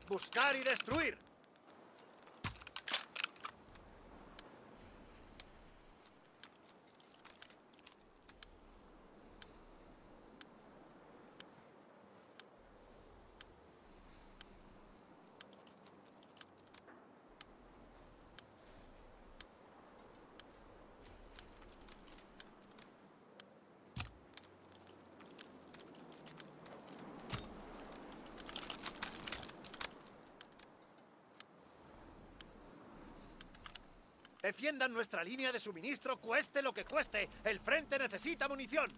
Buscar y destruir. Defiendan nuestra línea de suministro, cueste lo que cueste. El frente necesita munición.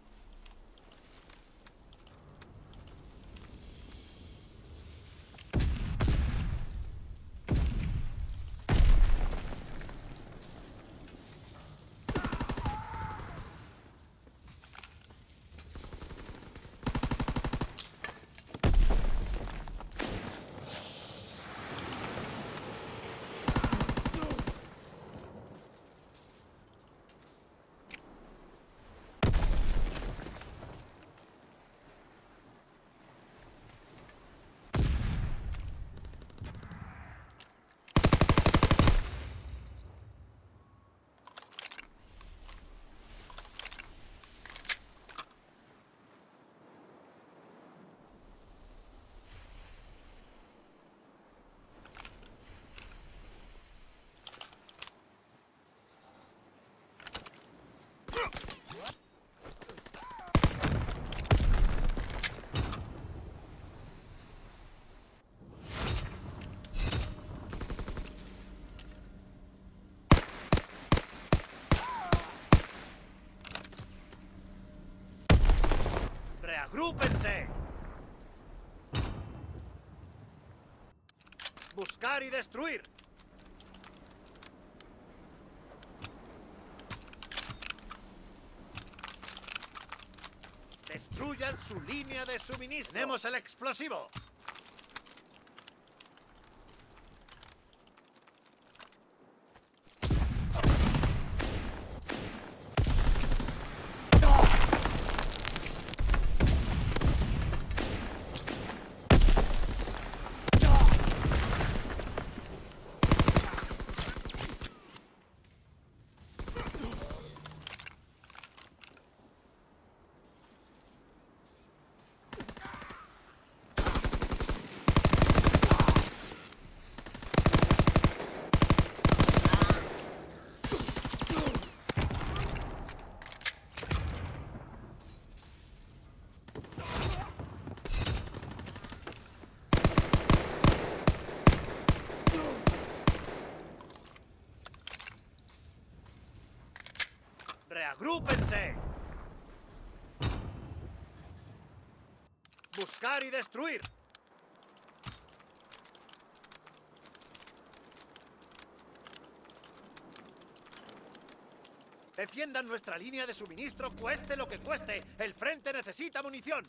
¡Reagrúpense! Buscar y destruir. Destruyan su línea de suministro. Tenemos el explosivo. ¡Reagrúpense! Buscar y destruir. Defiendan nuestra línea de suministro, cueste lo que cueste. El frente necesita munición.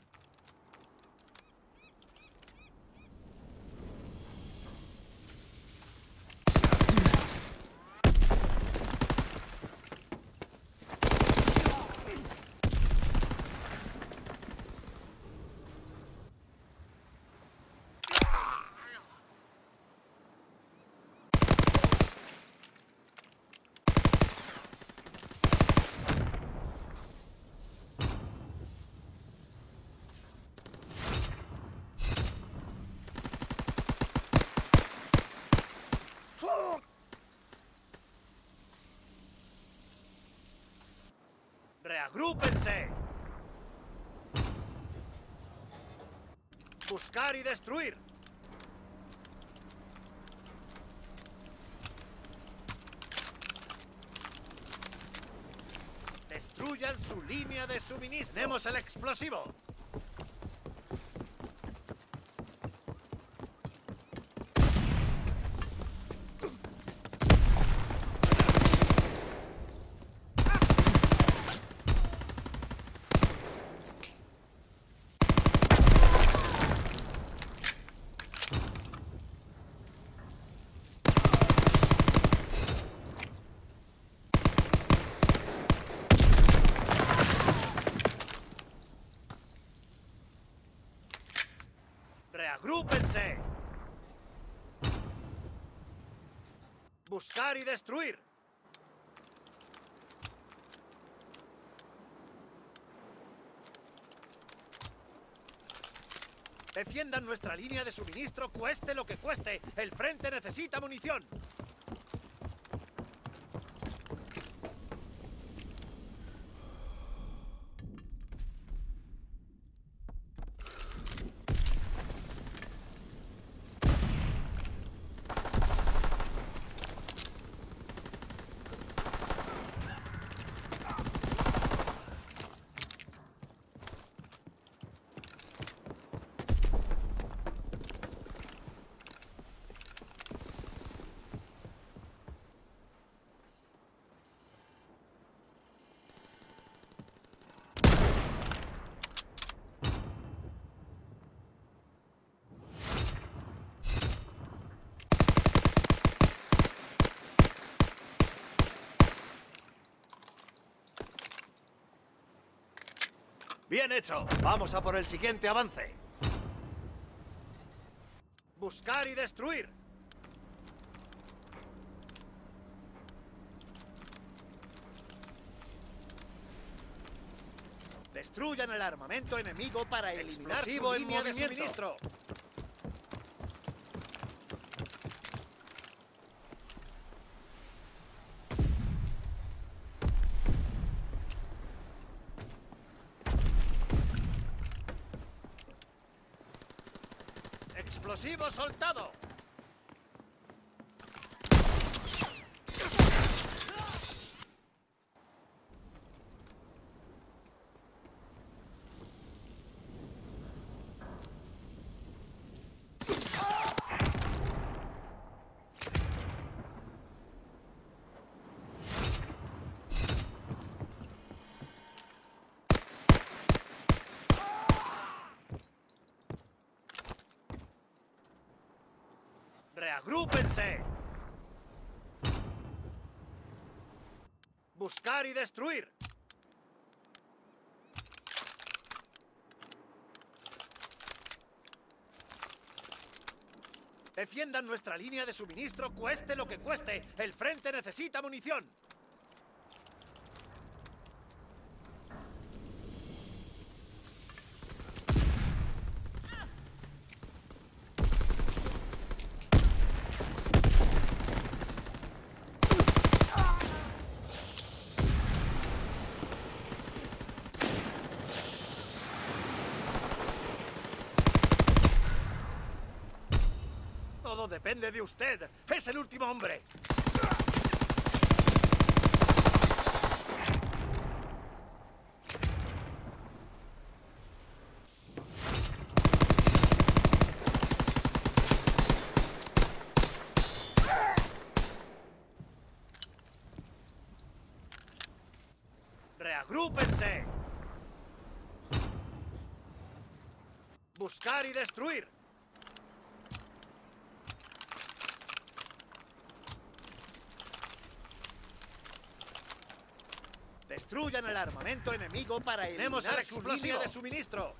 ¡Reagrúpense! Buscar y destruir. Destruyan su línea de suministro. Tenemos el explosivo. ¡Reagrúpense! Buscar y destruir. Defiendan nuestra línea de suministro, cueste lo que cueste. El frente necesita munición. Bien hecho. Vamos a por el siguiente avance. Buscar y destruir. Destruyan el armamento enemigo para eliminar su línea de suministro. ¡Explosivo soltado! ¡Reagrúpense! Buscar y destruir. Defiendan nuestra línea de suministro, cueste lo que cueste. El frente necesita munición. Todo depende de usted. Es el último hombre. ¡Reagrúpense! Buscar y destruir. Destruyan el armamento enemigo para eliminar su línea de suministro.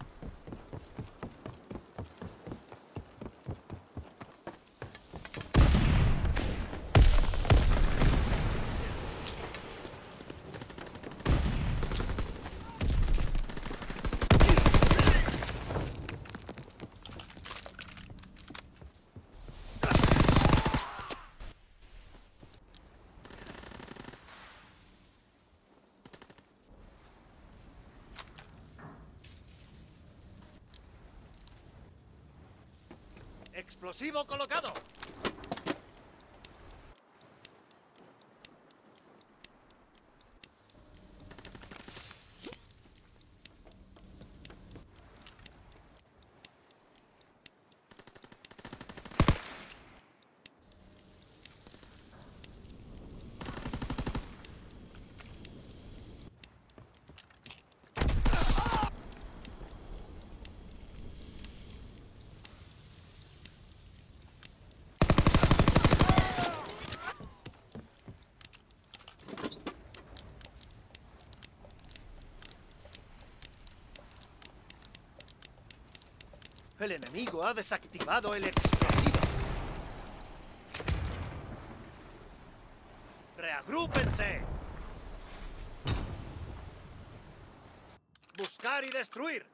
¡Explosivo colocado! El enemigo ha desactivado el explosivo. Reagrúpense. Buscar y destruir.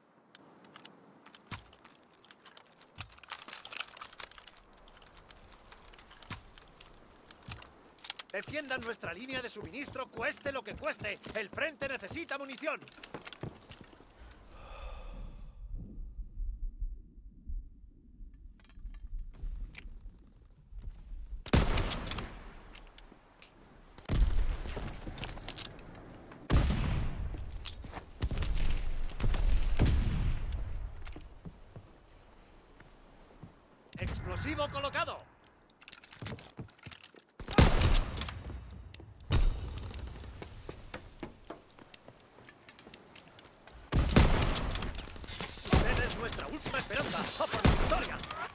Defiendan nuestra línea de suministro, cueste lo que cueste. El frente necesita munición. Explosivo colocado. Usted es nuestra última esperanza. ¡A por la victoria!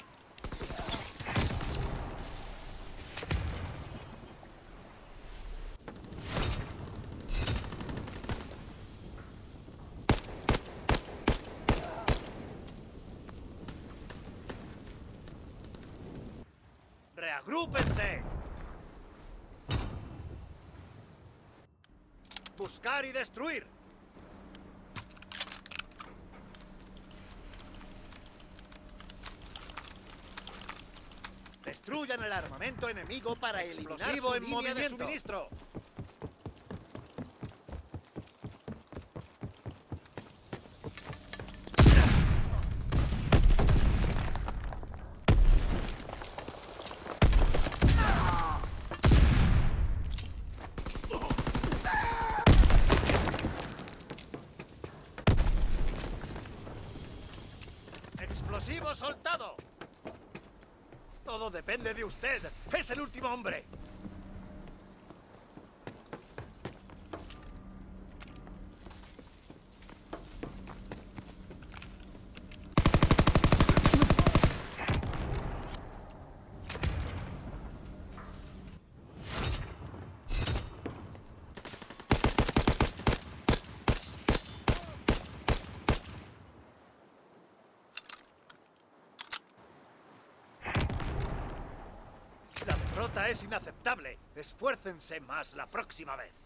¡Reagrúpense! Buscar y destruir. Destruyan el armamento enemigo para eliminar su en línea de movimiento. suministro. ¡Explosivo soltado! Todo depende de usted. ¡Es el último hombre! La derrota es inaceptable. Esfuércense más la próxima vez.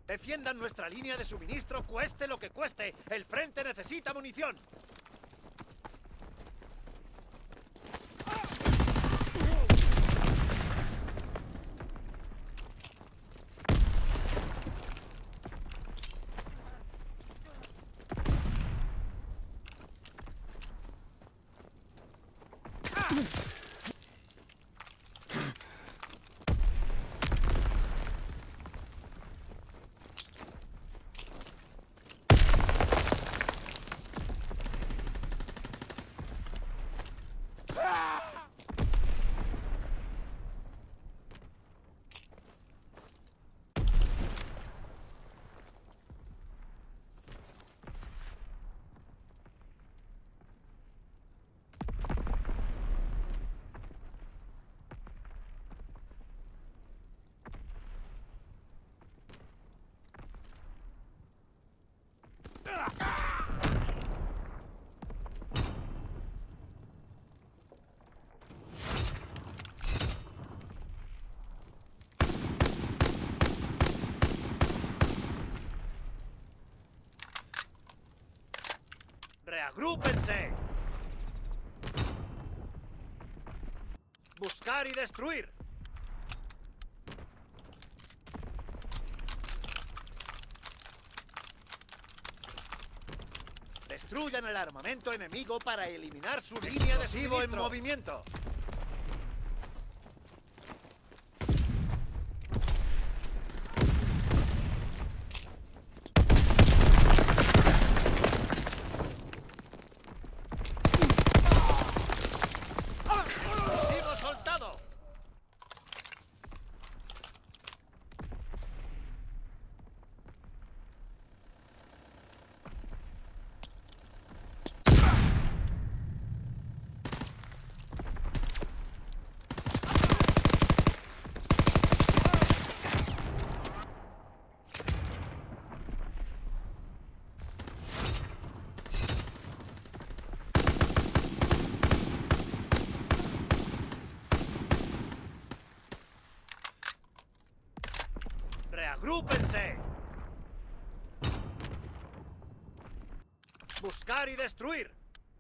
Defiendan nuestra línea de suministro, cueste lo que cueste. El frente necesita munición. ¡Reagrúpense! Buscar y destruir. Destruyan el armamento enemigo para eliminar su línea de suministro en movimiento. ¡Explosivo soltado! ¡Reagrúpense! Buscar y destruir.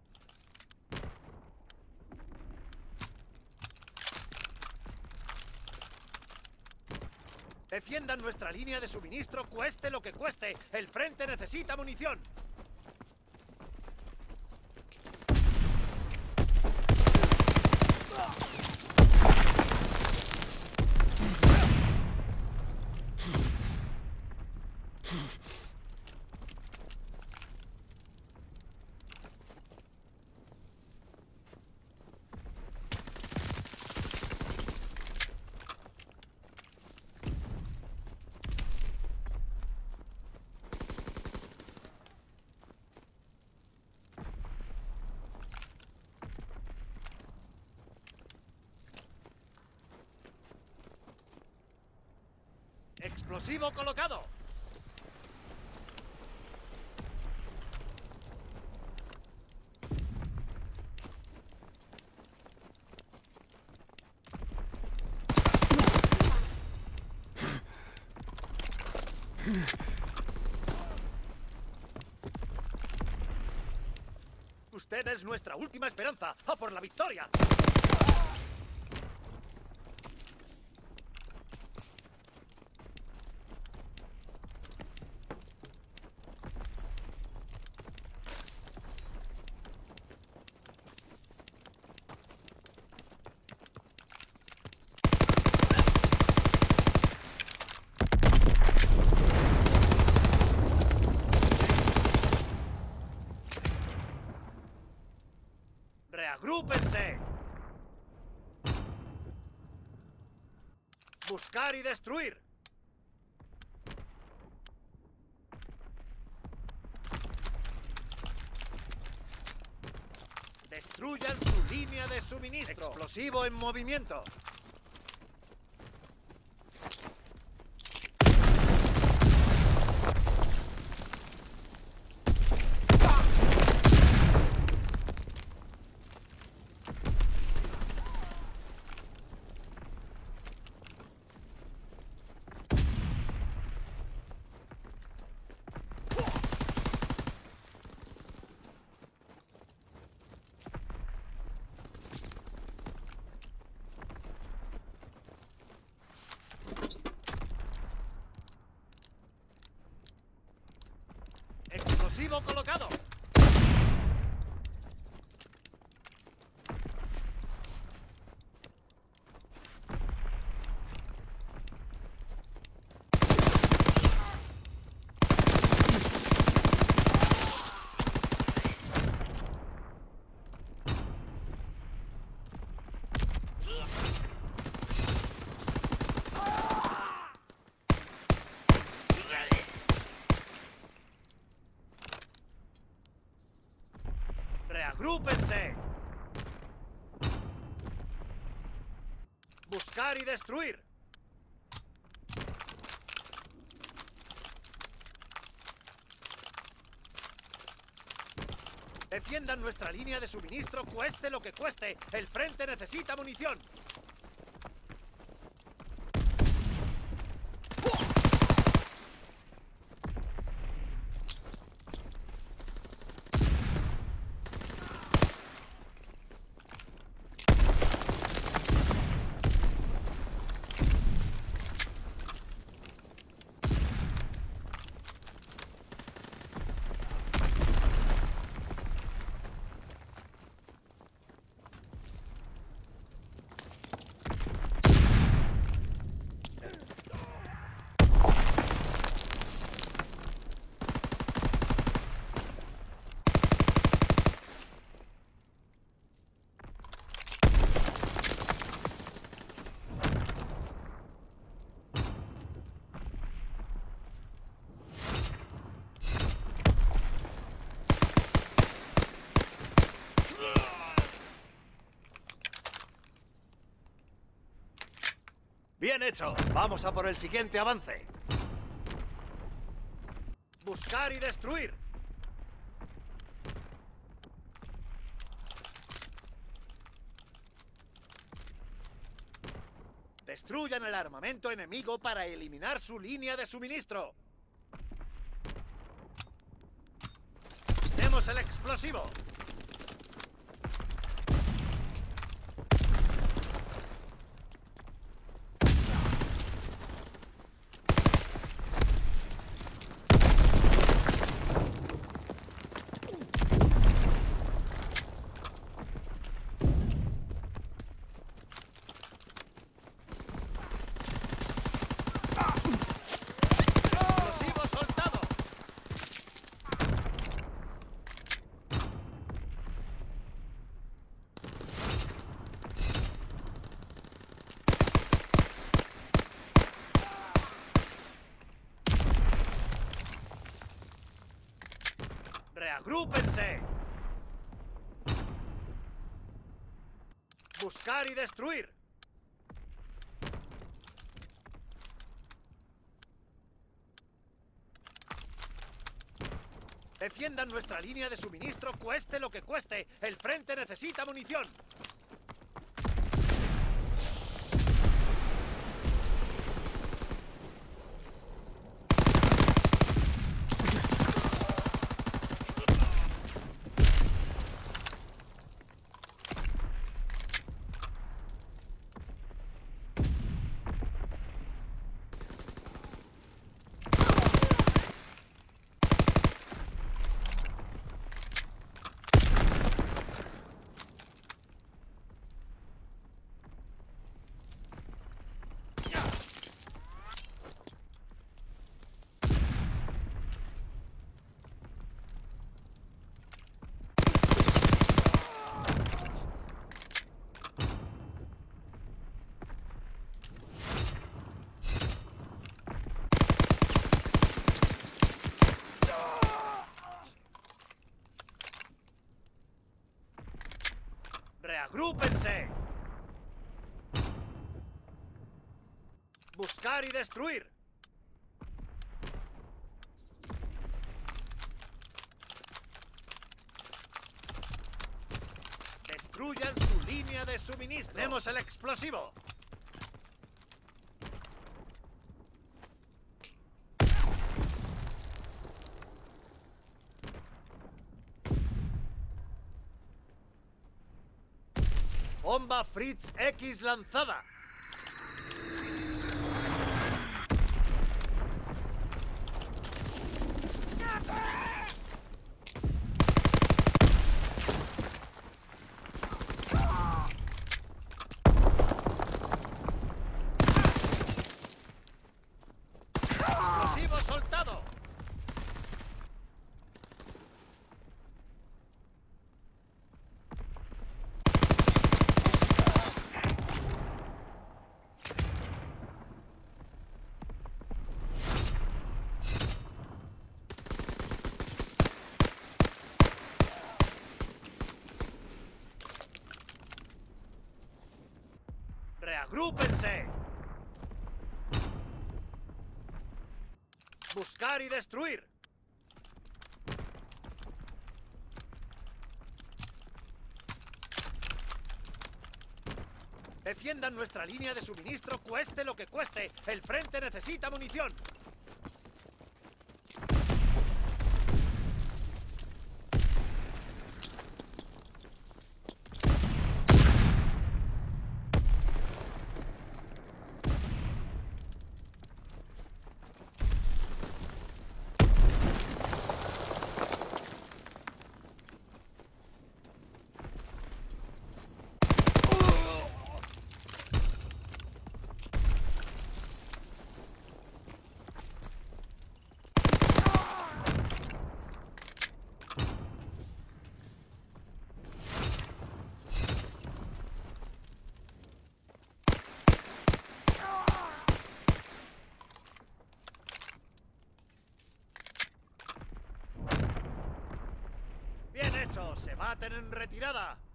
Defiendan nuestra línea de suministro, cueste lo que cueste. El frente necesita munición. ¡Explosivo colocado! Usted es nuestra última esperanza. ¡A por la victoria! ¡Reagrúpense! Buscar y destruir. Destruyan su línea de suministro. Explosivo en movimiento. explosivo colocado. ¡Reagrúpense! Buscar y destruir. Defiendan nuestra línea de suministro, cueste lo que cueste. El frente necesita munición. Bien hecho. Vamos a por el siguiente avance. Buscar y destruir. Destruyan el armamento enemigo para eliminar su línea de suministro. Tenemos el explosivo. Explosivo soltado. ¡Reagrúpense! Buscar y destruir. Defiendan nuestra línea de suministro, cueste lo que cueste. El frente necesita munición. ¡Reagrúpense! Buscar y destruir. Destruyan su línea de suministro. Tenemos el explosivo. Bomba Fritz X lanzada. ¡Reagrúpense! ¡Buscar y destruir! Defiendan nuestra línea de suministro, cueste lo que cueste. El frente necesita munición. ¡Bien hecho! ¡Se baten en retirada!